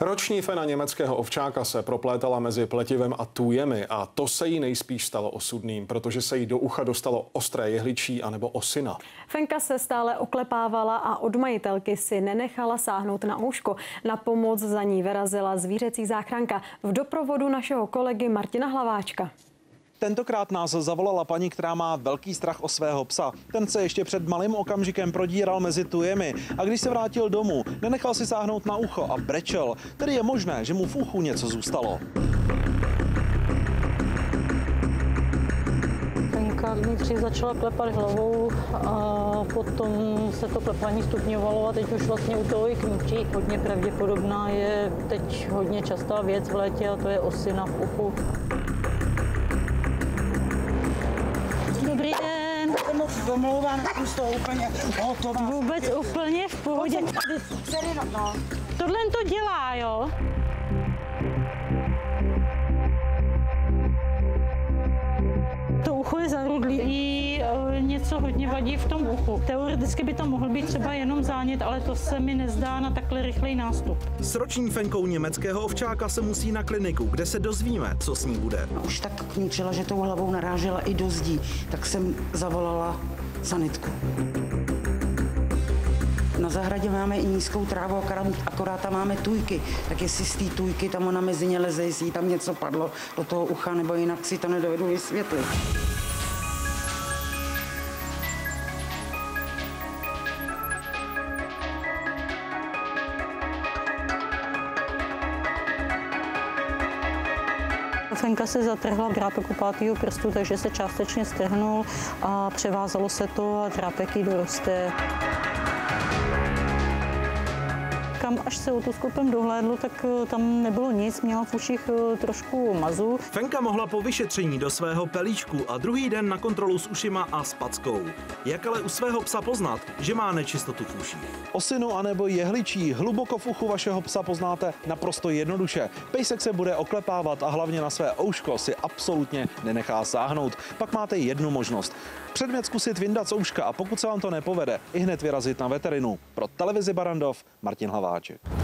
Roční fena německého ovčáka se proplétala mezi pletivem a tůjemi a to se jí nejspíš stalo osudným, protože se jí do ucha dostalo ostré jehličí anebo osina. Fenka se stále oklepávala a od majitelky si nenechala sáhnout na ouško. Na pomoc za ní vyrazila zvířecí záchranka v doprovodu našeho kolegy Martina Hlaváčka. Tentokrát nás zavolala paní, která má velký strach o svého psa. Ten se ještě před malým okamžikem prodíral mezi tujemi a když se vrátil domů, nenechal si sáhnout na ucho a brečel. Tedy je možné, že mu v uchu něco zůstalo. Fenka nejdřív začala klepat hlavou a potom se to klepání stupňovalo a teď už vlastně u toho i kmutí. Hodně pravděpodobná je teď hodně častá věc v létě a to je osina v uchu. Dobrý den. Moc domlouvám, z toho úplně hotová. Vůbec úplně v pohodě. Tohle to dělá, jo? To ucho je zarudlý, jí něco hodně vadí v tom uchu. Teoreticky by to mohl být třeba jenom zánět, ale to se mi nezdá na takhle rychlej nástup. S roční Fenkou německého ovčáka se musí na kliniku, kde se dozvíme, co s ní bude. Už tak kňučila, že tou hlavou narážela i do zdí, tak jsem zavolala sanitku. Na zahradě máme i nízkou trávu, akorát tam máme tujky. Tak jestli z té tujky tam ona mezi ně leze, jestli jí tam něco padlo do toho ucha, nebo jinak si to nedovedu vysvětlit. Fenka se zatrhla v drápeku 5. prstu, takže se částečně strhnul a převázalo se to a drápek jí doroste. Kam až se otoskopem dohlédlo, tak tam nebylo nic, měla v uších trošku mazu. Fenka mohla po vyšetření do svého pelíčku a druhý den na kontrolu s ušima a s packou. Jak ale u svého psa poznat, že má nečistotu v uších? Osinu anebo jehličí hluboko v uchu vašeho psa poznáte naprosto jednoduše. Pejsek se bude oklepávat a hlavně na své ouško si absolutně nenechá sáhnout. Pak máte jednu možnost. Předmět zkusit vyndat z ouška a pokud se vám to nepovede, ihned vyrazit na veterinu. Pro televizi Barrandov Martin Hlaváček.